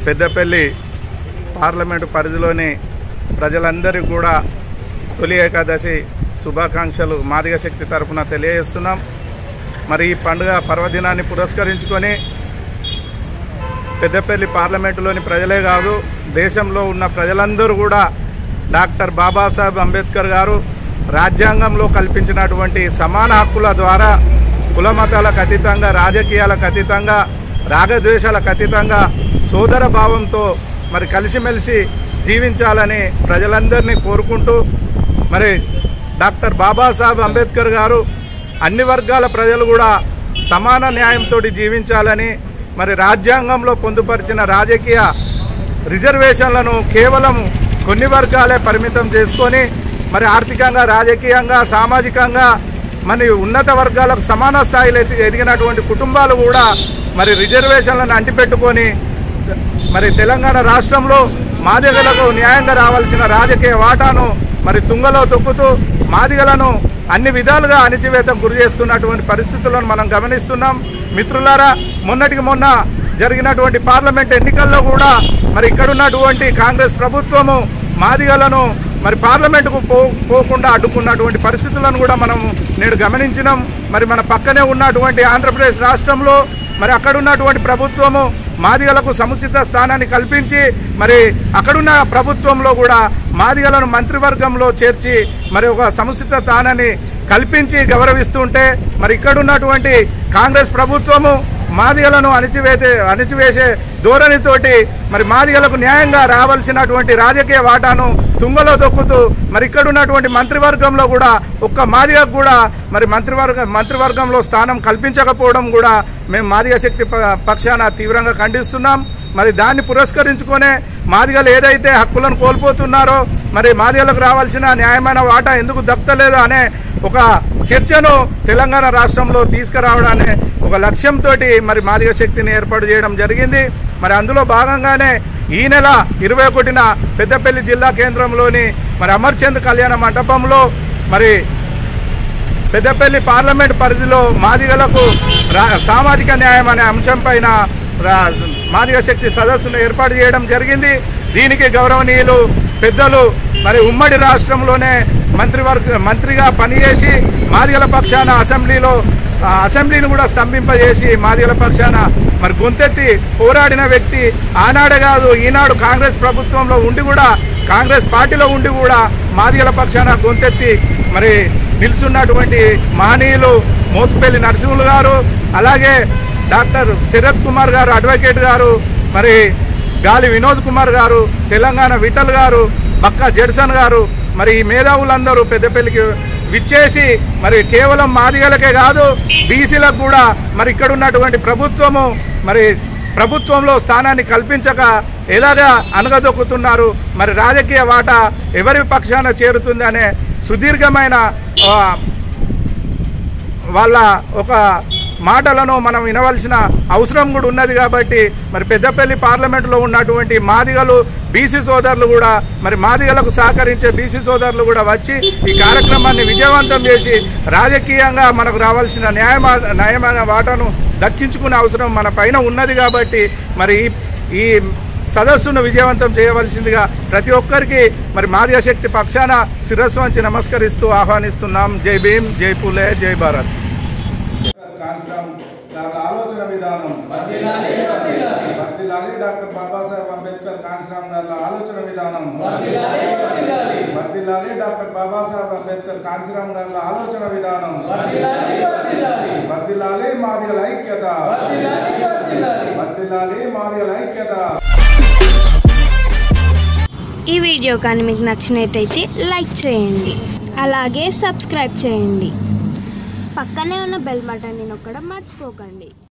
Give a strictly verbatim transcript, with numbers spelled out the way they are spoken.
Peddapalli parliament పరిధిలోని ప్రజలందరికీ కూడా తొలి ఏకాదశి శుభాకాంక్షలు మాదిగ శక్తి తరఫున తెలియజేస్తున్నాం. మరి ఈ పండుగ పర్వదినాన్ని పురస్కరించుకొని పెద్దపల్లి పార్లమెంటులోని ప్రజలే కాదు, దేశంలో ఉన్న ప్రజలందరూ కూడా డాక్టర్ బాబాసాహెబ్ అంబేద్కర్ గారు రాజ్యాంగంలో కల్పించినటువంటి సమాన హక్కుల ద్వారా కులమతాలకు అతీతంగా, రాజకీయాలకు అతీతంగా, రాగద్వేషాలకు అతీతంగా సోదర భావంతో మరి కలిసిమెలిసి జీవించాలని ప్రజలందరినీ కోరుకుంటూ, మరి డాక్టర్ బాబాసాహెబ్ అంబేద్కర్ గారు అన్ని వర్గాల ప్రజలు కూడా సమాన న్యాయంతో జీవించాలని, మరి రాజ్యాంగంలో పొందుపరిచిన రాజకీయ రిజర్వేషన్లను కేవలం కొన్ని వర్గాలే పరిమితం చేసుకొని మరి ఆర్థికంగా, రాజకీయంగా, సామాజికంగా మరి ఉన్నత వర్గాలకు సమాన స్థాయిలో ఎదిగినటువంటి కుటుంబాలు కూడా మరి రిజర్వేషన్లను అంటిపెట్టుకొని మరి తెలంగాణ రాష్ట్రంలో మాదిగలకు న్యాయంగా రావాల్సిన రాజకీయ వాటాను మరి తుంగలో తొక్కుతూ మాదిగలను అన్ని విధాలుగా అణిచివేతకు గురి చేస్తున్నటువంటి పరిస్థితులను మనం గమనిస్తున్నాం. మిత్రులారా, మొన్నటికి మొన్న జరిగినటువంటి పార్లమెంట్ ఎన్నికల్లో కూడా మరి ఇక్కడున్నటువంటి కాంగ్రెస్ ప్రభుత్వము మాదిగలను మరి పార్లమెంటుకు పో పోకుండా అడ్డుకున్నటువంటి పరిస్థితులను కూడా మనం నేడు గమనించినాం. మరి మన పక్కనే ఉన్నటువంటి ఆంధ్రప్రదేశ్ రాష్ట్రంలో మరి అక్కడున్నటువంటి ప్రభుత్వము మాదిగలకు సముచిత స్థానాన్ని కల్పించి మరి అక్కడున్న ప్రభుత్వంలో కూడా మాదిగలను మంత్రివర్గంలో చేర్చి మరి ఒక సముచిత స్థానాన్ని కల్పించి గౌరవిస్తుంటే మరి ఇక్కడున్నటువంటి కాంగ్రెస్ ప్రభుత్వము మాదిగలను అణిచివేసే అణిచివేసే ధోరణితోటి మరి మాదిగలకు న్యాయంగా రావాల్సినటువంటి రాజకీయ వాటాను తుంగలో దొక్కుతూ మరి ఇక్కడ ఉన్నటువంటి మంత్రివర్గంలో కూడా ఒక్క మాదిగకు కూడా మరి మంత్రివర్గ మంత్రివర్గంలో స్థానం కల్పించకపోవడం కూడా మేము మాదిగ శక్తి పక్షాన తీవ్రంగా ఖండిస్తున్నాం. మరి దాన్ని పురస్కరించుకునే మాదిగలు ఏదైతే హక్కులను కోల్పోతున్నారో మరి మాదిగలకు రావాల్సిన న్యాయమైన వాటా ఎందుకు దక్కలేదు అనే ఒక చర్చను తెలంగాణ రాష్ట్రంలో తీసుకురావడానే ఒక లక్ష్యంతో మరి మాదిగ శక్తిని ఏర్పాటు చేయడం జరిగింది. మరి అందులో భాగంగానే ఈ నెల ఇరవై ఒకటిన పెద్దపల్లి జిల్లా కేంద్రంలోని మరి అమర్చంద్ కళ్యాణ మండపంలో మరి పెద్దపల్లి పార్లమెంట్ పరిధిలో మాదిగలకు సామాజిక న్యాయం అనే అంశం పైన మాదిగ శక్తి సదస్సును ఏర్పాటు చేయడం జరిగింది. దీనికి గౌరవనీయులు పెద్దలు మరి ఉమ్మడి రాష్ట్రంలోనే మంత్రివర్గ మంత్రిగా పనిచేసి మాదిగల పక్షాన అసెంబ్లీలో అసెంబ్లీని కూడా స్తంభింపజేసి మాదిగల పక్షాన మరి గొంతెత్తి పోరాడిన వ్యక్తి ఆనాడే కాదు, ఈనాడు కాంగ్రెస్ ప్రభుత్వంలో ఉండి కూడా, కాంగ్రెస్ పార్టీలో ఉండి కూడా మాదిగల పక్షాన గొంతెత్తి మరి నిలుచున్నటువంటి మహనీయులు మోతుపల్లి నరసింహులు గారు, అలాగే డాక్టర్ శరత్ కుమార్ గారు, అడ్వకేట్ గారు, మరి గాలి వినోద్ కుమార్ గారు, తెలంగాణ విఠల్ గారు, బక్కా జడ్సన్ గారు, మరి ఈ మేధావులందరూ పెద్దపల్లికి విచ్చేసి మరి కేవలం మాదిగలకే కాదు బీసీలకు కూడా మరి ఇక్కడ ఉన్నటువంటి ప్రభుత్వము మరి ప్రభుత్వంలో స్థానాన్ని కల్పించక ఎలాగా అనగదొక్కుతున్నారు, మరి రాజకీయ వాటా ఎవరి పక్షాన చేరుతుంది అనే సుదీర్ఘమైన వాళ్ళ ఒక మాటలను మనం వినవలసిన అవసరం కూడా ఉన్నది. కాబట్టి మరి పెద్దపల్లి పార్లమెంటులో ఉన్నటువంటి మాదిగలు, బీసీ సోదరులు కూడా మరి మాదిగలకు సహకరించే బీసీ సోదరులు కూడా వచ్చి ఈ కార్యక్రమాన్ని విజయవంతం చేసి రాజకీయంగా మనకు రావాల్సిన న్యాయమా న్యాయమైన వాటాను దక్కించుకునే అవసరం మన పైన ఉన్నది. కాబట్టి మరి ఈ సదస్సును విజయవంతం చేయవలసిందిగా ప్రతి ఒక్కరికి మరి మాదిగ శక్తి పక్షాన శిరస్సు వంచి నమస్కరిస్తూ ఆహ్వానిస్తున్నాం. జై భీమ్, జై పూలే, జై భారత్. ఆలోచన విధానం వర్ధిల్లాలి. డాక్టర్ బాబాసాహెబ్ అంబేద్కర్ కాన్సీరామ్ గారి ఆలోచన విధానం వర్ధిల్లాలి. డాక్టర్ బాబాసాహెబ్ అంబేద్కర్ కాన్సీరామ్ గారి ఆలోచన విధానం వర్ధిల్లాలి. మాదిగల ఐక్యత వర్ధిల్లాలి. మాదిగల ఐక్యత. ఈ వీడియో కానీ మీకు నచ్చినట్టయితే లైక్ చేయండి, అలాగే సబ్స్క్రైబ్ చేయండి. పక్కనే ఉన్న బెల్ బటన్ని నొక్కడం మర్చిపోకండి.